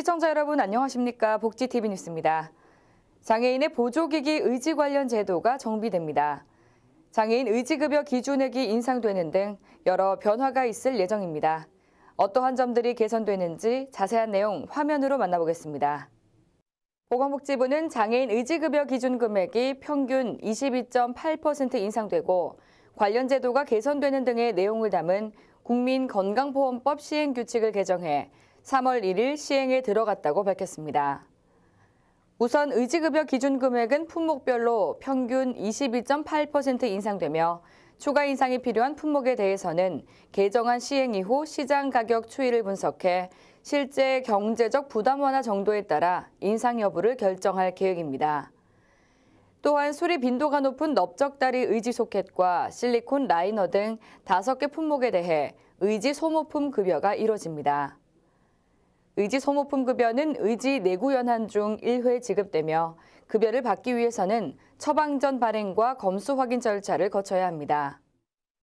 시청자 여러분 안녕하십니까? 복지TV 뉴스입니다. 장애인의 보조기기 의지 관련 제도가 정비됩니다. 장애인 의지급여 기준액이 인상되는 등 여러 변화가 있을 예정입니다. 어떠한 점들이 개선되는지 자세한 내용 화면으로 만나보겠습니다. 보건복지부는 장애인 의지급여 기준 금액이 평균 22.8% 인상되고 관련 제도가 개선되는 등의 내용을 담은 국민건강보험법 시행규칙을 개정해 3월 1일 시행에 들어갔다고 밝혔습니다. 우선 의지급여 기준 금액은 품목별로 평균 22.8% 인상되며 추가 인상이 필요한 품목에 대해서는 개정안 시행 이후 시장 가격 추이를 분석해 실제 경제적 부담 완화 정도에 따라 인상 여부를 결정할 계획입니다. 또한 수리 빈도가 높은 넓적다리 의지 소켓과 실리콘 라이너 등 5개 품목에 대해 의지 소모품 급여가 이뤄집니다. 의지 소모품 급여는 의지 내구 연한 중 1회 지급되며 급여를 받기 위해서는 처방전 발행과 검수 확인 절차를 거쳐야 합니다.